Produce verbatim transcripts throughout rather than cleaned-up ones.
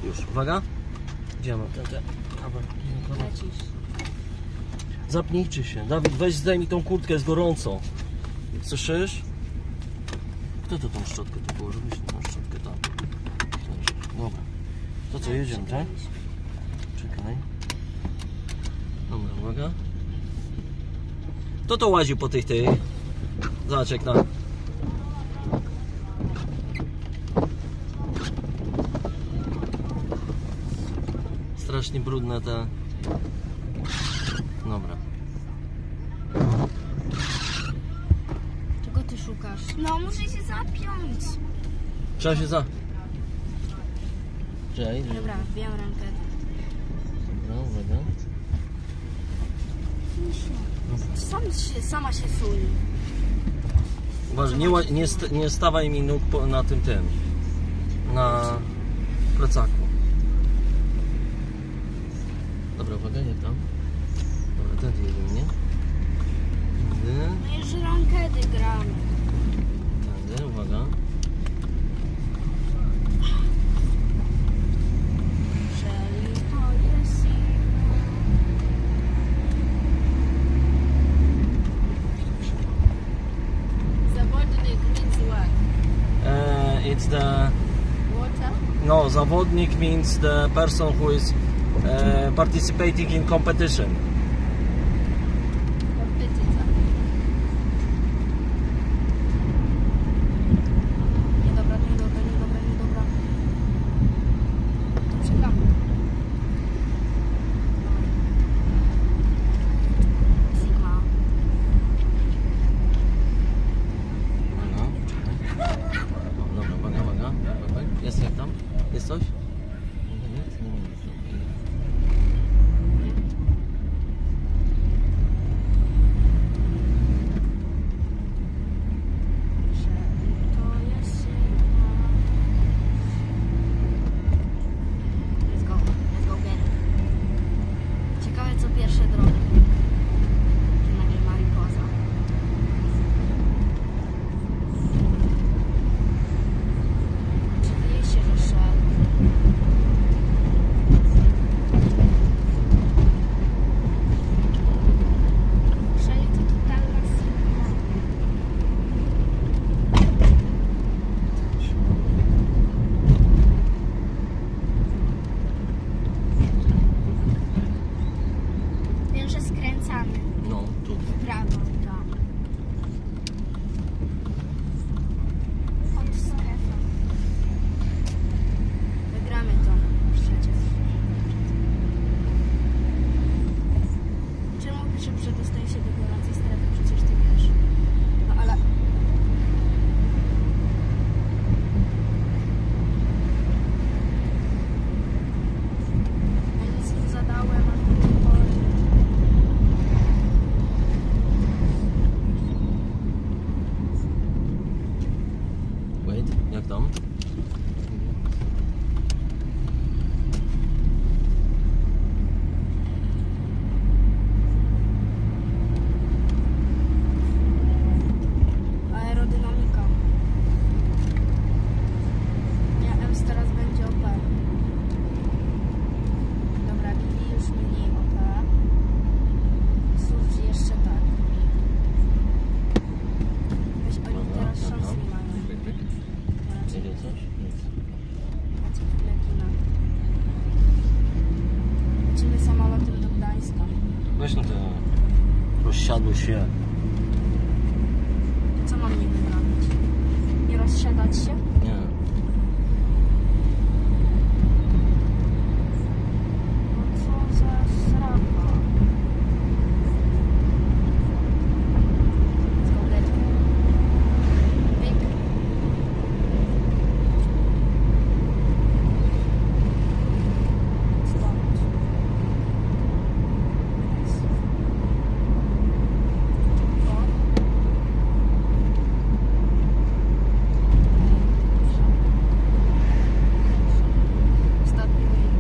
Już, uwaga. Idziemy. Lecisz. Zapnijcie się. Dawid, weź zdejmij tą kurtkę, jest gorąco. Słyszysz? Kto to tą szczotkę tu położył? Weź tą szczotkę tam. Dobra. To co, jedziemy, tak? Czekaj. Dobra, uwaga. Kto to łaził po tych tych? Zobacz jak na... Strasznie brudne te... Dobra. Czego ty szukasz? No, muszę się zapiąć. Trzeba się za... Czekaj. Dobra, wbijam rękę. Dobra, uwaga. Sam się, sama się suli. Uważaj, nie, ła- nie, st nie stawaj mi nóg po, na tym tym. Na plecaku. Dobra, uwaga, jak tam? Dobra, tędy jedziemy, nie? Tędy, No jeszcze rankedy gramy. tędy, uwaga. Czyli to jest... Zawodnik means what? Uh, it's the... Water? No, zawodnik means the person who is uh, participating in competition. Kompeticja. Niedobra, niedobra, niedobra, niedobra. To przegram. Sigma. No, czekaj. O, dobra, uwaga, uwaga. uwaga. Jest jak tam? Jest coś? Nie, nie, nie, nie, nie. To jest Sigma. Let's go, let's go get it. Ciekawe co pierwsze drogi. Czy nagle mariposa. Oczywiście, że szedł. Szeli to totalna Sigma. Wiem, że skręcamy No, tu. w prawo, tak. Od strefa. Wygramy to przecież. Czemu pisze, że dostaje się do gorącej strefy? Przecież ty wiesz. No ale... Ja nic nie zadałem, a do tej pory. Wait, jak tam? Aerodynamika. Nie, M teraz będzie O P. Dobra, Bibi już mniej O P. Surge jeszcze tak. Weź, oni Dobra, teraz jak szans tam? nie mają. Pyk, pyk. Raczej Idzie coś? Nic. na co chwilę kina. Lecimy samolotem do Gdańska. Weź no te... Rozsiadło się. Co mam niby robić? Nie rozsiadać się? Nie. No co za sraka. Let's go get it. Pyk. Stąd. Nice. O. Ostatni win.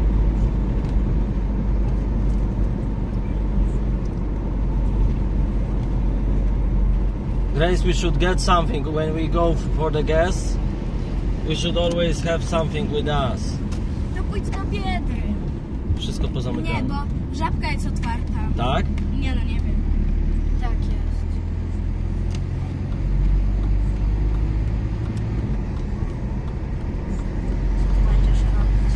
Grace, we should get something when we go for the gas. We should always have something with us. No pójdź do Biedry. Wszystko pozamykane. Nie, bo Żabka jest otwarta. Tak? Nie no, nie wiem. Tak jest. Co ty będziesz robić?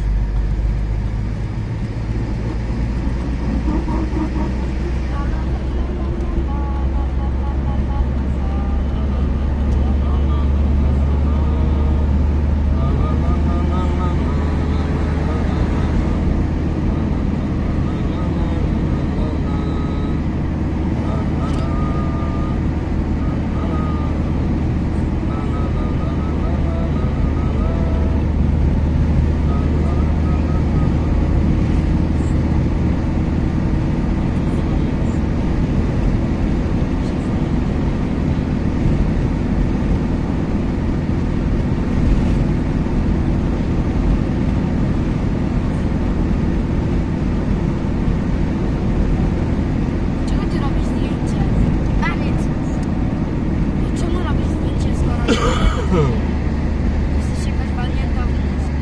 Czego ty robisz zdjęcie? Koniec. No czemu robisz zdjęcie, skoro jesteś jakaś walnięta w mózg?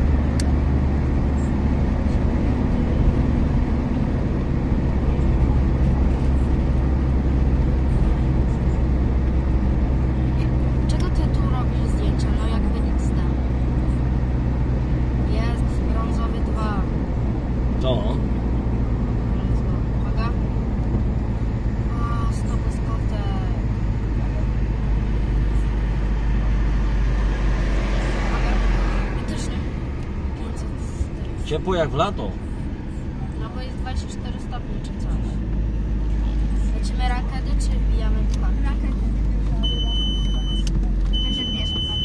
Czego ty tu robisz zdjęcia? No jakby nic tam. Jest brązowy dwa. To. Brązowy. Uwaga. O, stopy z kotem. Uwaga. I też nie. pięćset cztery. Ciepło jak w lato. No bo jest dwadzieścia cztery stopnie czy coś. Lecimy rakety czy wbijamy w park? Rakety. Będzie wieża tam.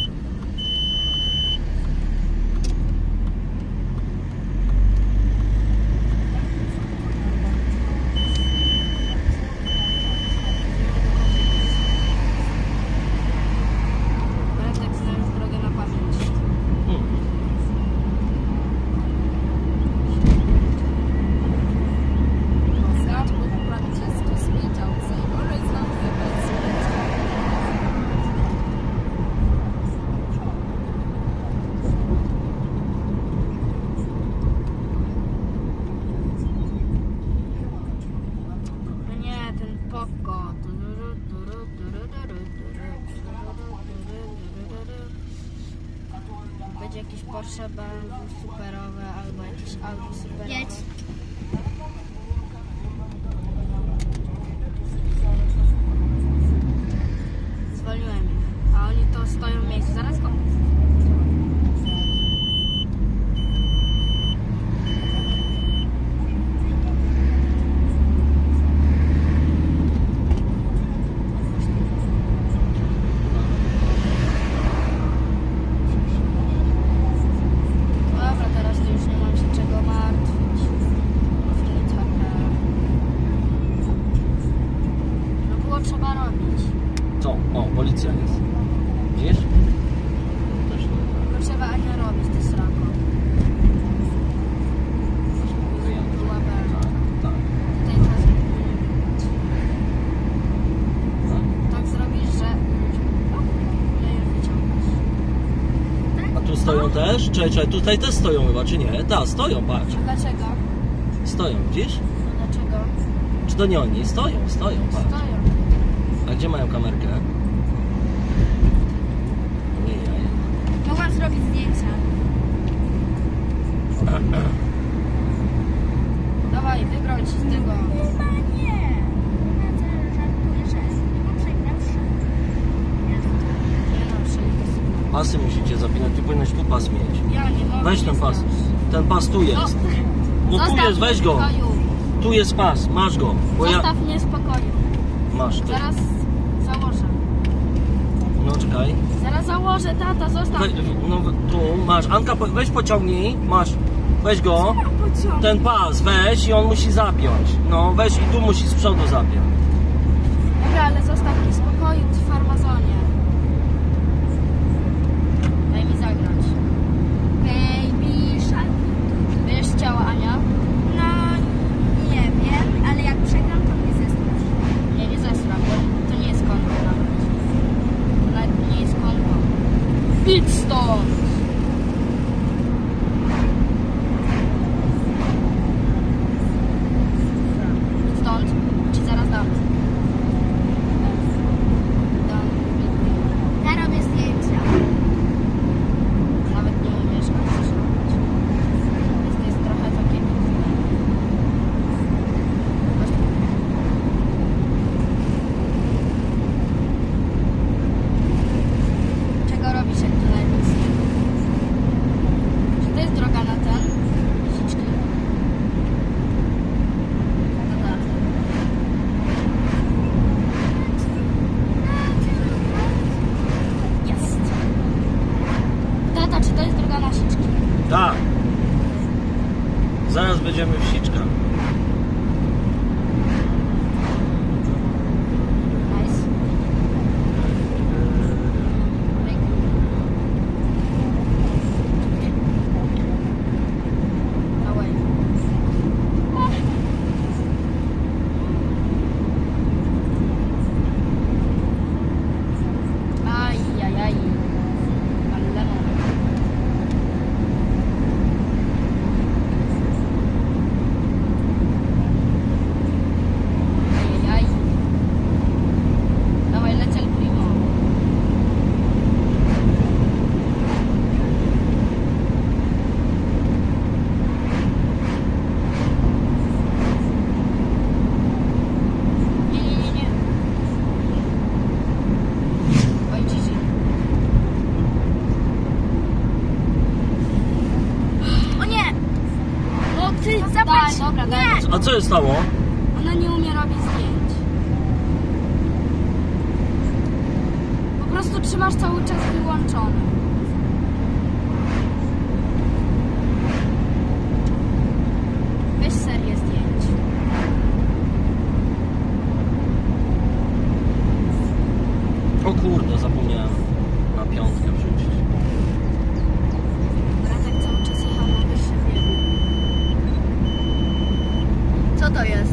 Bartek zna już drogę na pamięć. Hmm. Scott would practice to speed outside, always love the best speed. No nie, ten Poco. Będzie jakieś Porsche, B M W superowe albo jakieś Audi superowe. Jedź. Zwolniłem ich, a oni to stoją w miejscu. Zaraz go. Dobra, teraz to już nie mam się czego martwić. Chwilę trochę. No było trzeba robić. Co? O, policja jest. Widzisz? Też nie. Tylko trzeba Ania robić, ty srako. Była bardzo. Tak. Tutaj teraz No. tak zrobisz, że o, nie już wyciągasz. A tu stoją też? Czekaj, czekaj, tutaj też stoją chyba, czy nie? Tak, stoją, patrz. Dlaczego? Stoją, widzisz? No dlaczego? Czy to nie oni? Stoją, stoją, patrz. Stoją. A gdzie mają kamerkę? Nie, ja je. Mogłam zrobić zdjęcia. Dawaj, wygrać z tego. Chyba nie. Ja teraz żartuję, że chyba przegrał. Nie żartuję. Nie no, przecież. Pasy musicie zapinać, ty powinieneś tu pas mieć. Ja nie mogę. Weź ten nie pas. znasz. Ten pas tu jest. No tu Zostaw jest, weź mnie go. w spokoju. Tu jest pas, masz go. Bo ja... Zostaw mnie w spokoju. Masz, ty. Zaraz założę. No czekaj. Zaraz założę, tata, zostaw. We, no tu masz. Anka, po- weź pociągnij. Masz. Weź go. Pociąg. Ten pas weź i on musi zapiąć. No weź i tu musi z przodu zapiąć. Dobra, ale zostaw mnie w spokoju, ty farmazonie. Daj mi zagrać. Baby Shark. Będziesz chciała, Ania? No, nie wiem, ale jak przegram, to mnie zestrasz. Nie, nie zesram, bo to nie jest konto nawet. To nawet nie jest konto. Idź stąd! jest droga na ten? Siczki. Dobra. Jest. Tata, czy to jest droga na Siczki? Tak. Zaraz będziemy w Siczkach. Nice. Dawaj. Aj, aj, aj. Ale lemon. Ajajaj. Dawaj, leciel primo. Nie, nie, nie, nie. Oj, Gigi. O nie! No ty, No daj, zobacz. dobra, daj. Nie. A co się stało? Ona nie umie robić zdjęć. Po prostu trzymasz cały czas wyłączony. Weź serię zdjęć. O kurde, zapomniałem na piątkę wrzucić. Bratek cały czas jechał na wyższym biegu. Co to jest?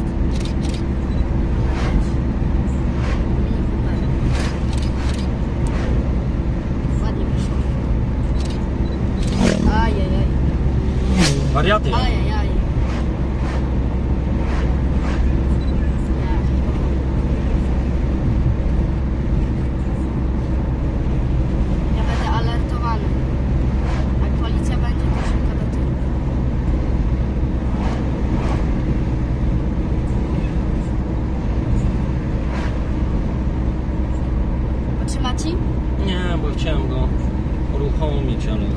Mini Cooper. Ładnie wyszło. Ajajaj. Wariaty. Ajajaj. Ja będę alertowany. Jak policja będzie, to szybko do tyłu. Potrzyma ci? Nie, bo chciałem go uruchomić, ale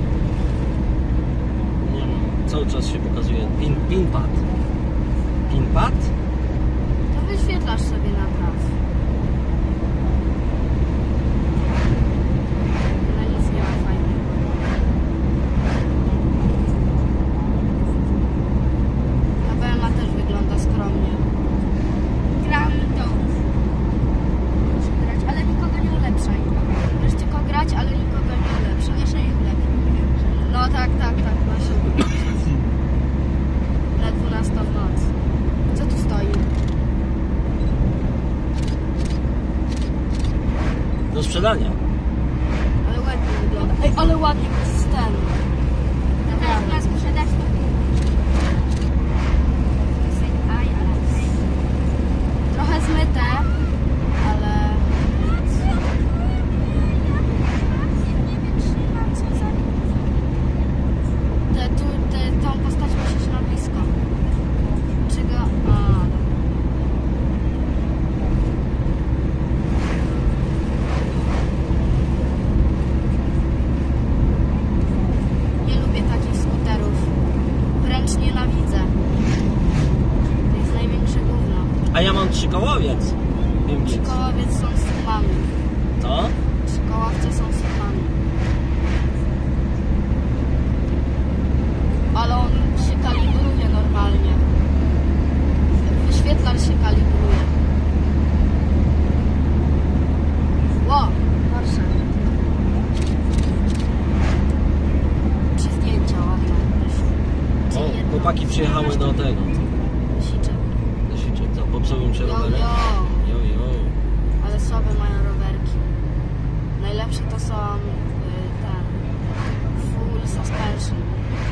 nie wiem, cały czas się pokazuje pin, pinpad. Pinpad? To wyświetlasz sobie na praw. Na nic nie ma fajnego. Ta B M A też wygląda skromnie. Gram to. Muszę grać, ale nikogo nie ulepszaj. Możesz tylko grać, ale nikogo nie ulepsza. Jeszcze ich lepiej. No tak, tak, tak, właśnie. Na dwunastą noc. Co tu stoi? Do sprzedania. Ale ładnie wygląda. Ej, ale ładnie bez ten. Teraz nas muszę dać to. Aj, ale Trochę zmyte, ale... nie wytrzymam, co za... Te, tu, te, tą postać musisz na blisko. Czego? A, dobra. Nie lubię takich skuterów. Wręcz nienawidzę. To jest największe gówno. A ja mam trzykołowiec. Wiem więc. Trzykołowiec są sumami. Co? Trzykołowce są sumami. Ale on się kalibruje normalnie. Wyświetlacz się kalibruje. Ło, Porsche. Trzy zdjęcia ładne wyszły. Czy O, jedno? chłopaki przyjechały do tego. Siczek. Do Siczek, co? Popsuły mi się Jo, rowery? jo. Jo, jo. Ale słabe mają rowerki. Najlepsze to są y, ten full suspension.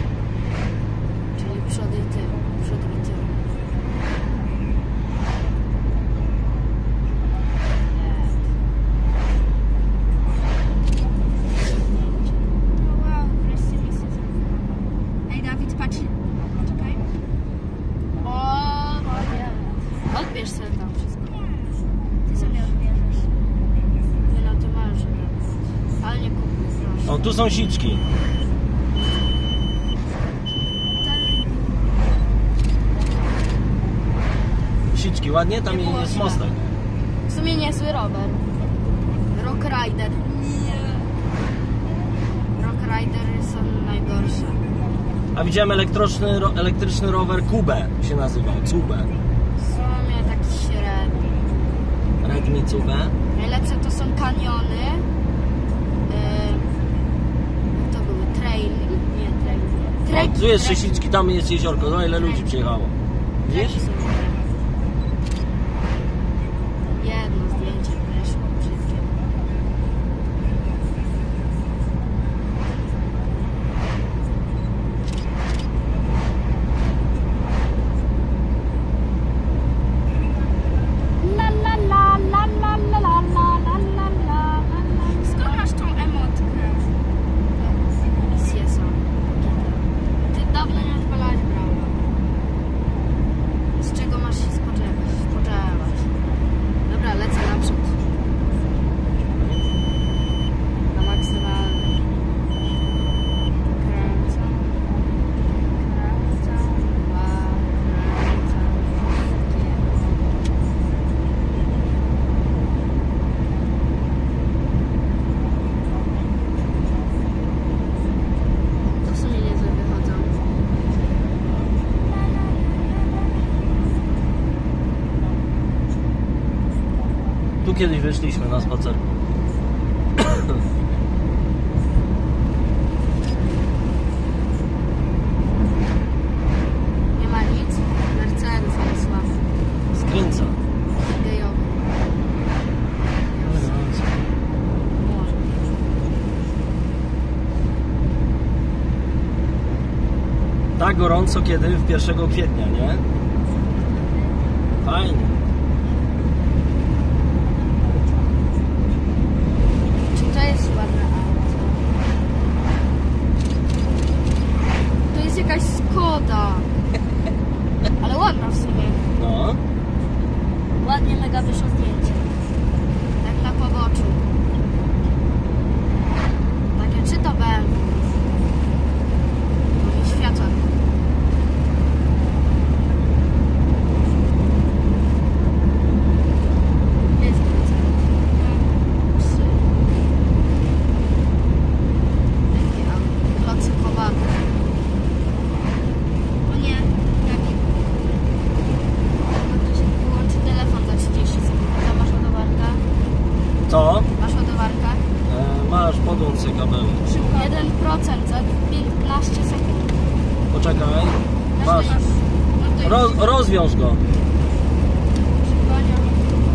Czyli przód i tył. Przód i tył. Wow, wreszcie mi się zamknęło. Ej, Dawid, patrz. Czekaj. O, nie. Odbierz sobie tam wszystko. Ty sobie odbierzesz. Nie no, ty masz, żeby. Ale nie kupuj, proszę. O, tu są Siczki. Śliczki, ładnie? Tam Nie było jest źle. mostek. W sumie niezły rower. Rock Rider. Nie. Rock Ridery są najgorsze. A widziałem elektryczny, ro, elektryczny rower Cube się nazywa, Cube. W sumie taki średni. Redmi Cube. Najlepsze to są kaniony. Yy, to były traily. Nie, traily. O, tu jest sześciczki, tam jest jeziorko. No ile ludzi przyjechało? Widzisz? Jedno zdjęcie weszło, brzydkie. La la la la la la la la la la la la. Skąd masz tą emotkę? Misje są. Ty dawno nie odpalałeś Braula. Z czego masz się spodziewać? Spodziewać. Dobra, lecę naprzód. Na maksymalny. Kręcę. Kręcę. Dwa. Kręcę. To w sumie niezłe wychodzą. Tu kiedyś wyszliśmy na spacerku. Nie ma nic. Mercedes jest słaby. Skręca. Gejowy. Może. Tak gorąco kiedy? W pierwszego kwietnia, nie? Fajnie. Czy to jest ładne auto? To jest jakaś Skoda. Ale ładna w sumie. No. Ładnie mega wyszło zdjęcie. Tak na poboczu. Takie czy to B M W? Bo mi światła. Jest trzy. Takie auto. Klocy kowate. O nie, jaki? No to się wyłączy telefon za trzydzieści sekund. Tam masz ładowarkę? Co? Masz ładowarkę? E, masz, podłącz sobie kabeły. Szybko. jeden procent za piętnaście sekund. Poczekaj. Masz. No to już Roz, rozwiąż go. szybko.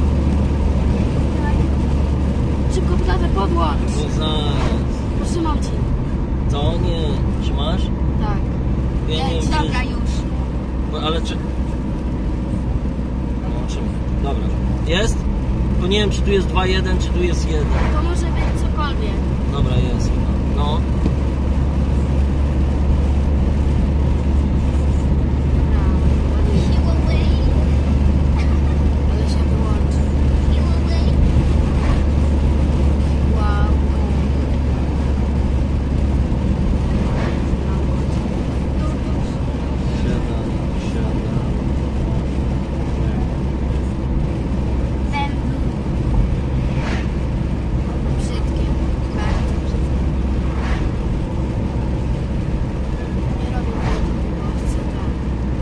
Szybko platę podłącz. No zaraz. Potrzymam ci. Co? Nie. Trzymasz? Tak. Ja nie Jedź, wiem, czy- dobra, już. No, ale czy... No, czym? Dobra. Jest? To nie wiem, czy tu jest dwa jeden, czy tu jest jeden. To może być cokolwiek. Dobra, jest chyba. No. Dobra, ładnie. Ale się wyłączy. Wow. Siedem, siedem. Brzydkie. Bardzo brzydkie. Nie robię tego, bo chcę tak.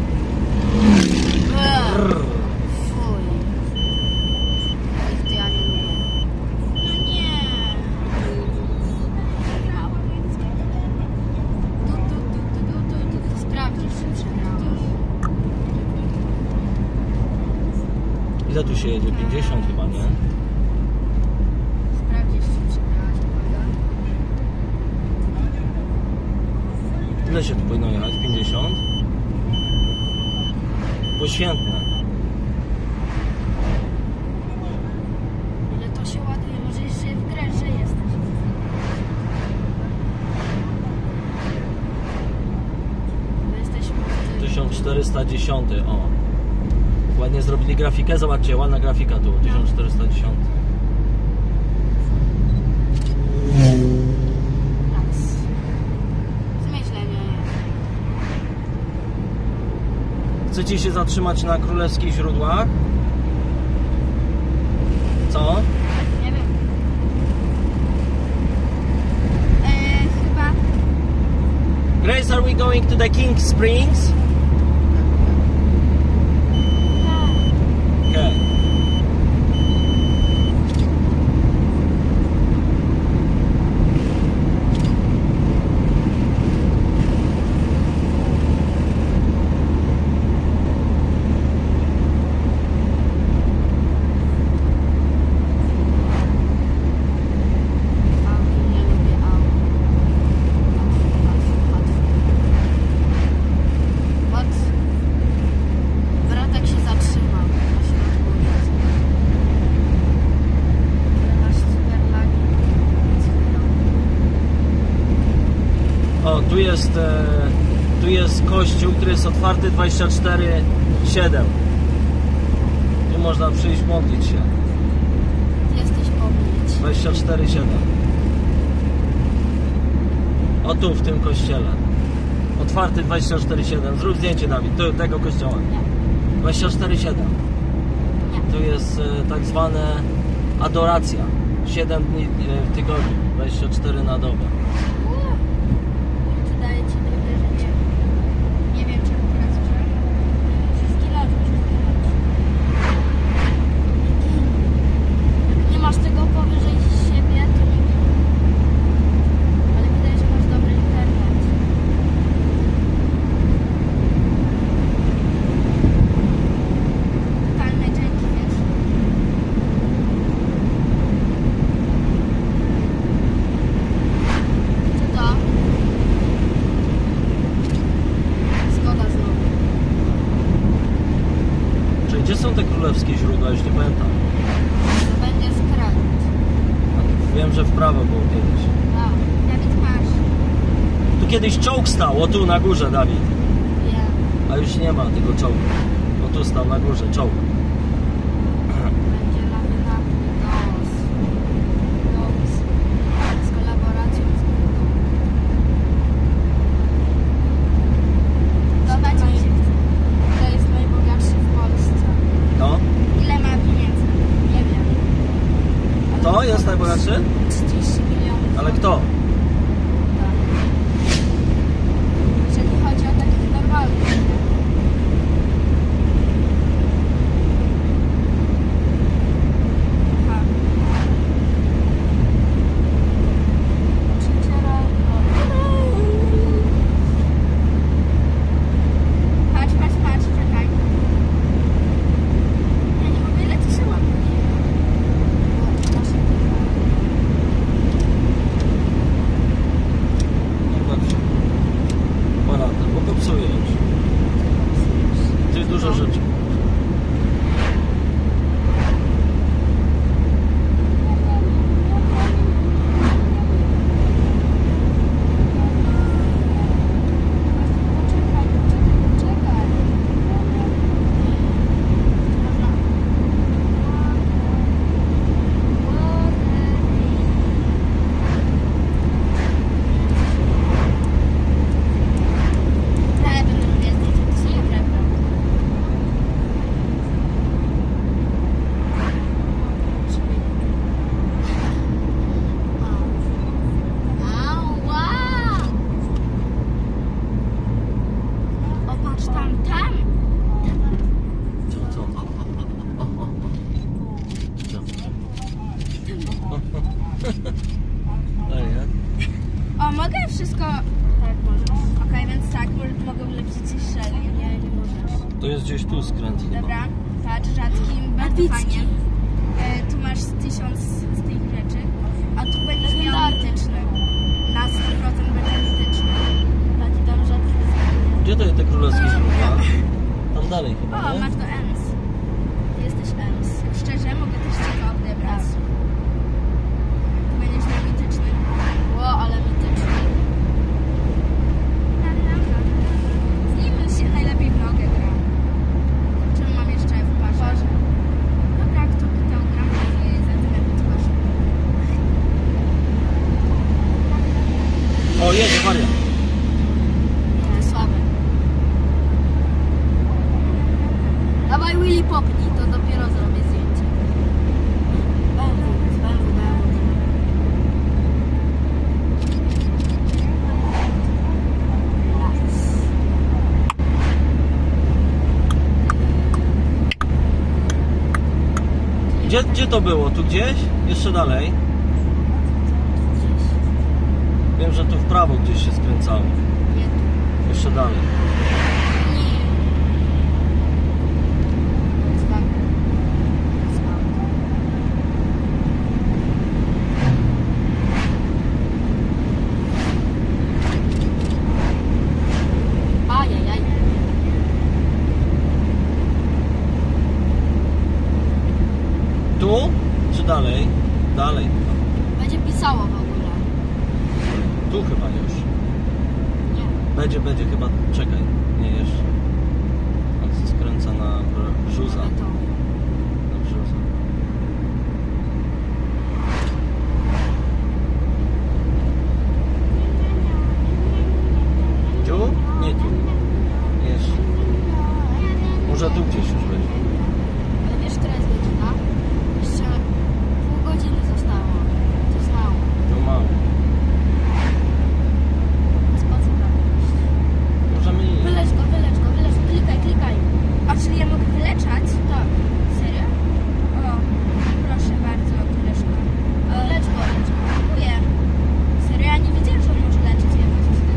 Eee, Brrr. fuj. Ich to ja nie lubię. No nie. Przegrałam, więc nie. Tu, tu, tu, tu, tu, tu, tu, tu. Sprawdzisz, czy przegrałeś. Ile tu się jedzie? pięćdziesiąt chyba, nie? Sprawdzisz, czy przegrałeś, prawda? Ile się tu powinno jechać? pięćdziesiąt? Poświętne. Ile to się ładuje? Może jeszcze w grę, że jesteś. My jesteśmy w tym. tysiąc czterysta dziesięć, o. Ładnie zrobili grafikę, zobaczcie, ładna grafika tu, tysiąc czterysta dziesięć. Raz. W sumie źle nie jest. Chcecie się zatrzymać na królewskich źródłach? Co? Nie wiem. E, chyba... Grace, are we going to the King Springs? Okay. Auto, nie lubię aut. What? Bratek się zatrzymał na środku ulicy. Ale masz super lagi. Więc chwilą. O, tu jest, e, tu jest kościół, który jest otwarty dwadzieścia cztery siedem. Tu można przyjść modlić się. Ty jesteś pomnieć. dwadzieścia cztery siedem. O tu, w tym kościele. Otwarty dwadzieścia cztery siedem. Zrób zdjęcie, Dawid, tu, tego kościoła. dwadzieścia cztery siedem. Tu jest e, tak zwane adoracja. siedem dni e, w tygodniu. dwadzieścia cztery na dobę. Czy daje ci drogę, że nie... Nie wiem, czemu teraz użyłem. Wszystkie lata. Jak nie masz tego powyżej siebie, to nie wiem. Ale wydaje, że masz dobry internet. Totalne dzięki, wiesz. Co to? Zgoda znowu. Czyli gdzie są te królewskie źródła? Już nie pamiętam. To będzie skręt. Wiem, że w prawo było kiedyś. Tak, Dawid, masz. Tu kiedyś czołg stał, o tu na górze, Dawid. wiem. A już nie ma tego czołgu. O tu stał na górze czołg. Będzie lawy napój dos. Dos. Z kolaboracją z Google. Dodać mi się chce. To jest najbogatszy w Polsce. To? Ile ma pieniędzy? Nie wiem. To jest najbogatszy? trzydzieści milionów. Ale kto? Tak. Jeżeli chodzi o takich normalnych. Aha. Przyciera. Patrz, patrz, patrz, czekaj. Ja nie mogę, ile to się ładuje. Zobacz. Aparatem, bo popsuje już. Tu jest dużo rzeczy. Poczekaj, poczekaj, poczekaj. Ale będę robiła zdjęcia, to są naprawdę. Ała! O, patrz tam, tam! Co, co? O, o, o. Co? Ej, jak? O, mogę wszystko... Tak, możesz. Okej, więc tak, mo- mogę ulepszyć coś szerzej. Nie, nie możesz. To jest gdzieś tu skręt chyba. Dobra, patrz, rzadki, bardzo Epicki. fajnie. E, tu masz tysiąc z tych rzeczy, a tu będziesz miał Legendarny. mityczny. Na sto procent będzie mityczny. Taki tam rzadki jest. Gdzie to jest te królewskie źródła? Tam dalej chyba, O, nie? masz do Ems. Ty jesteś Ems. Szczerze, mogę też ci to odebrać. Tu będziesz miał mityczny. Ło, ale mityczny. Z nim się najlepiej w nogę gra. Czym mam jeszcze w parze? Dobra, kto pytał, gram w centymetr twarzy. O, jedzie Maria. Nie, słabe. Dawaj Willy popnij, to dopiero zrobię zdjęcie. Gdzie, gdzie to było? Tu gdzieś? Jeszcze dalej? Gdzieś. Wiem, że tu w prawo gdzieś się skręcało. Nie tu. Jeszcze dalej. Nie. Dzwon. Dzwon. Ajajaj. Tu? Czy dalej? Dalej. Będzie pisało w ogóle. Tu chyba już. Nie. Będzie, będzie chyba. Czekaj. Nie, jeszcze. On się skręca na br- brzuza. Ale to. Na brzuza. Tu? Nie tu. Jeszcze. Może tu gdzieś już będzie. Ale wiesz, która jest godzina? Jeszcze pół godziny zostało. To jest mało. To mało. Więc po co tam iść? Możemy iść. Wylecz go, wylecz go, wylecz go. Klikaj, klikaj. A czyli ja mogę wyleczać? Tak. Serio? O, proszę bardzo, koleżko. Wylecz go, wylecz go. Dziękuję. Serio, ja nie wiedziałem, że on może leczyć. Ja może źle.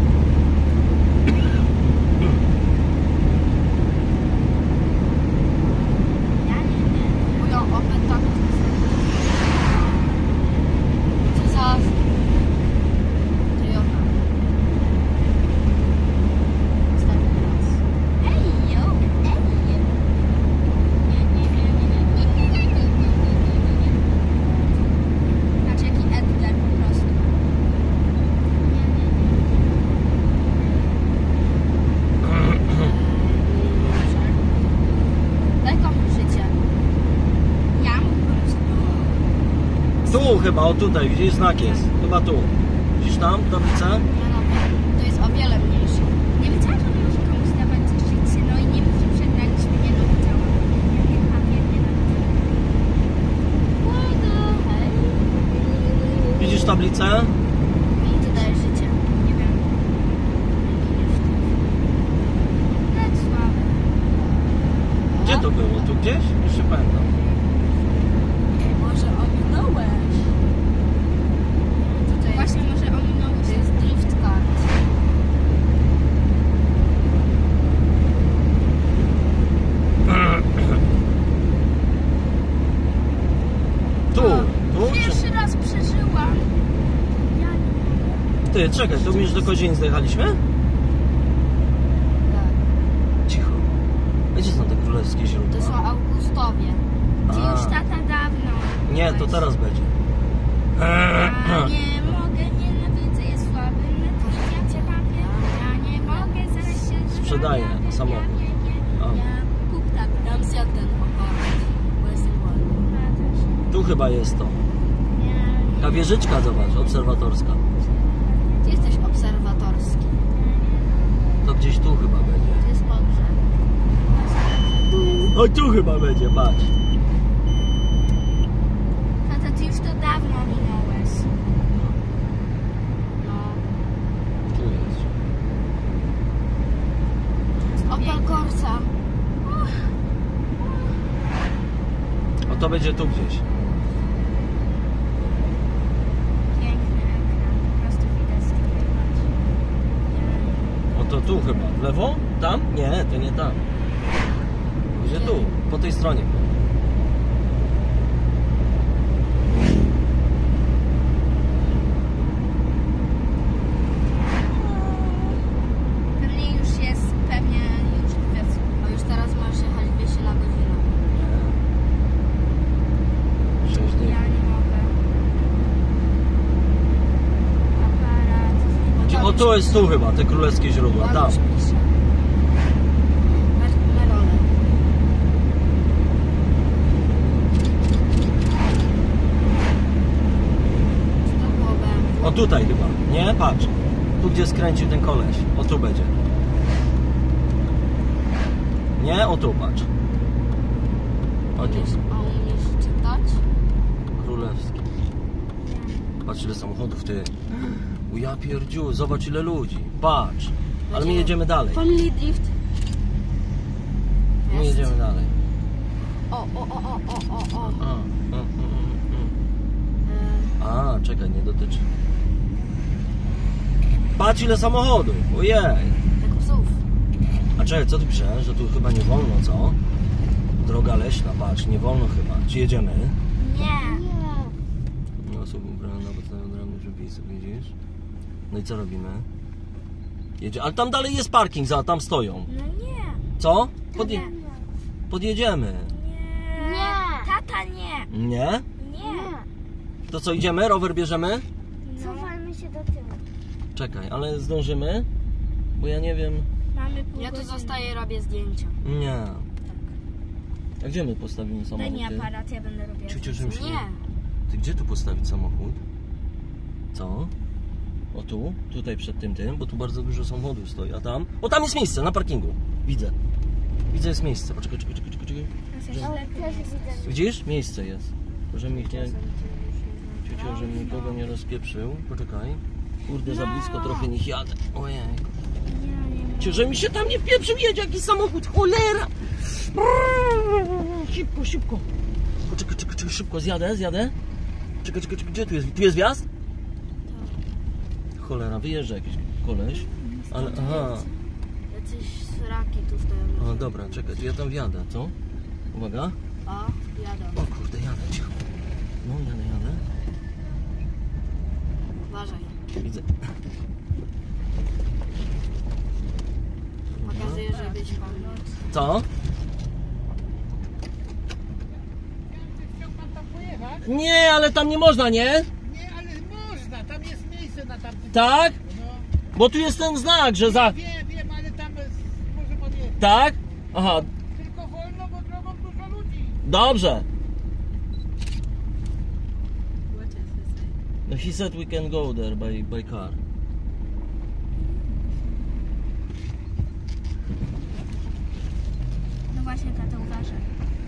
Ja nie, nie. Mówią open tak. Co za... Toyota. Ostatni raz. Ej, jo, ej, jo. Nie, nie, nie, nie, nie, nie, nie, nie, nie, nie, nie, nie, nie. Znaczy jaki Edgar po prostu. Nie, nie, nie. Daj komuś życie. Ja mógłbym Tu chyba, o tutaj, widzisz, znak jest. Chyba tu. Widzisz tam tablicę? Nie no, to jest o wiele mniejsze. Nie wiedziałam, że może komuś dawać życie, no i nie mów, że przegraliśmy, nie no wiedziałam. Ja nie papier, nie no. What the hell? Widzisz tablicę? I tu dajesz życie. Nie wiem. Leć słaby. Gdzie to było? Tu gdzieś? Już się pamiętam. Może ominąłeś. Tutaj Właśnie może ominął to się. jest drift kart. Tu, tu? Pierwszy Czy... raz przeżyłam. Ja nie mogę. Ty, czekaj, tu już do Kozienic dojechaliśmy? Tak. Cicho. A gdzie są te królewskie źródła? To są Augustowie. Ty A. już tata dawno. Nie, to teraz będzie. Ja nie mogę, nienawidzę, jest słaby. Ja cię papier. Ja nie mogę, zaraz się Sprzedaję zrabiam. samochód. Ja, nie, nie. A. Ja kup tata. Ja bym zjadł ten okonek, bo jestem głodny. Ja też. Tu chyba jest to. Ja Ta wieżyczka, zobacz, obserwatorska. Ty jesteś obserwatorski. To gdzieś tu chyba będzie. To jest pogrzeb. O, tu chyba będzie, patrz. Tata, ty już to dawno minąłeś. No. Tu jest. Opel Corsa. O, to będzie tu gdzieś. Piękny ekran, po prostu widać z której chodzi. O, to tu chyba. W lewo? Tam? Nie, to nie tam. Gdzie tu? Po tej stronie. Pewnie już jest, pewnie już wiesz. A już teraz masz jechać dwieście na godzinę. Nie. Sześć dni. Ja nie mogę. Aparat. Gdzie- O, tu jest tu chyba, te królewskie źródła. Tam. Ładusz pisze. Mer- Merole. Czy to było B M W? O, tutaj chyba. Nie? Patrz. Tu, gdzie skręcił ten koleś. O, tu będzie. Nie? O, tu, patrz. O, tu. Umiesz, a umiesz czytać? Królewski. Patrz, ile samochodów, ty. O, ja pierdziu, zobacz, ile ludzi. Patrz. Ale my jedziemy dalej. Family Drift. My Jest. jedziemy dalej. O, o, o, o, o, o, o. A, a, E, a, a. a czekaj, nie dotyczy. Patrz ile samochodów, ojej. jak psów. A czekaj, co tu pisze? Że tu chyba nie wolno, co? Droga leśna, patrz, nie wolno chyba. Czy jedziemy? Nie. No, osoby ubrane na podstawie odrębnych przepisów, widzisz? No i co robimy? Jedzie... Ale tam dalej jest parking, za tam stoją. No nie. Co? Podje... Nie. Podjedziemy. Nie. Nie. Tata nie. Nie? Nie. To co, idziemy? Rower bierzemy? Cofajmy się do tyłu. Czekaj, ale zdążymy? Bo ja nie wiem... Mamy pół Ja tu godziny. zostaję, robię zdjęcia. Nie. A gdzie my postawimy Daj samochód? mi ty? aparat, ja będę robiła. Ciuciu, żebym się Nie. Ty gdzie tu postawić samochód? Co? O tu? Tutaj przed tym tym, bo tu bardzo dużo samochodów stoi, a tam? O, tam jest miejsce, na parkingu. Widzę. Widzę, jest miejsce. Poczekaj, czekaj, czekaj, czekaj, czekaj. Widzisz? Miejsce jest. Że mi nie... Ciuciu, że nikogo nie rozpieprzył. Poczekaj. Kurde, za blisko trochę nich jadę. Ojej. Ciu, że mi się tam nie wpieprzył, jedzie jakiś samochód, cholera! Szybko, szybko. Poczekaj, czekaj, czekaj, szybko, zjadę, zjadę. Czekaj, czekaj, czekaj, gdzie tu jest? Tu jest wjazd? Cholera, wyjeżdża jakiś koleś. Ale, aha. Jacyś sraki tu stoją. O, dobra, czekaj, to ja tam wjadę, co? Uwaga. O, jadą. O kurde, jadę, cicho. No, jadę, jadę. Uważaj. Widzę. Pokazuję, żebyś pomóc. Co? Nie, ale tam nie można, nie? Nie, ale można, tam jest miejsce na tamtym. Tak? No, Bo tu jest ten znak, że za... wiem, wiem, ale tam jest, może podjechać. Tak? Aha, Tylko wolno, bo drogą dużo ludzi. dobrze. No, he said we can go there by, by car. No właśnie, tata, uważaj.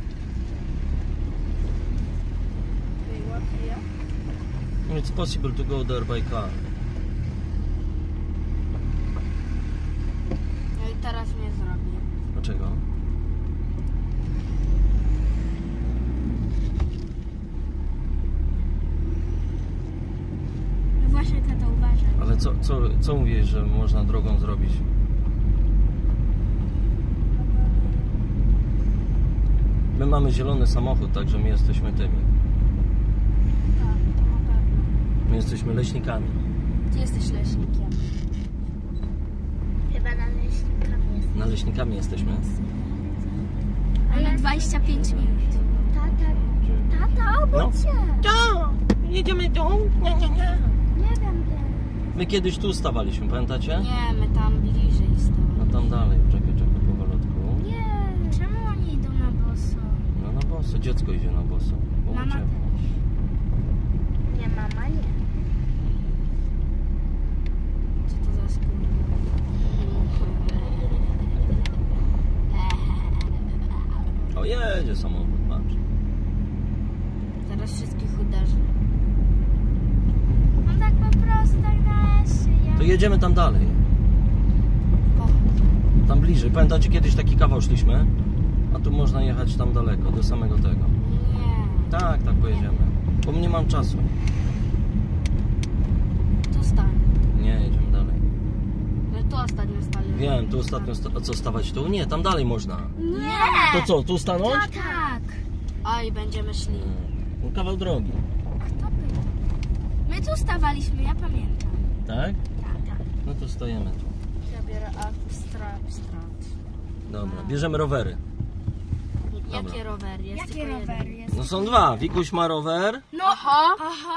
It's possible to go there by car. No i teraz mnie zrobię. Dlaczego? No właśnie, tata, uważaj. Ale co, co, co mówisz, że można drogą zrobić? My mamy zielony samochód, także my jesteśmy tymi. Tak, na pewno. My jesteśmy leśnikami. Ty jesteś leśnikiem. Chyba na leśnikami jest. Na leśnikami jesteśmy. Mamy dwadzieścia pięć minut. Tata, tata, obudź No. się. To! Jedziemy tu? Nie, nie, nie. Nie wiem, gdzie. My kiedyś tu stawaliśmy, pamiętacie? Nie, my tam bliżej No stamy. tam dalej, czekaj, czekaj, powolutku. Nie, czemu oni idą na boso? No na boso, dziecko idzie na boso. Mama Popatrzcie. też. Nie, mama nie. Co to za skóra? O, jedzie samochód, patrz. Teraz wszystkich uderzy. On tak po prostu, tak na lesie. To jedziemy tam dalej. O, Tam bliżej. Pamiętacie, kiedyś taki kawał szliśmy? A tu można jechać tam daleko, do samego tego. nie. Tak, tak pojedziemy. Bo nie mam czasu. Tu stań. Nie, jedziemy dalej. My tu ostatnio stali. Wiem, tu ostatnio... Sta- a co, stawać tu? Nie, tam dalej można. Nie! To co, tu stanąć? Tak. A i będziemy szli. No, kawał drogi. Kto pyta? My tu stawaliśmy, ja pamiętam. Tak? Tak, tak. No to stajemy tu. Ja biorę abstract. Dobra, bierzemy rowery. Jakie rowery? Jest Jakie tylko jeden. rowery jest? No są dwa. Wikuś ma rower. No, aha. aha.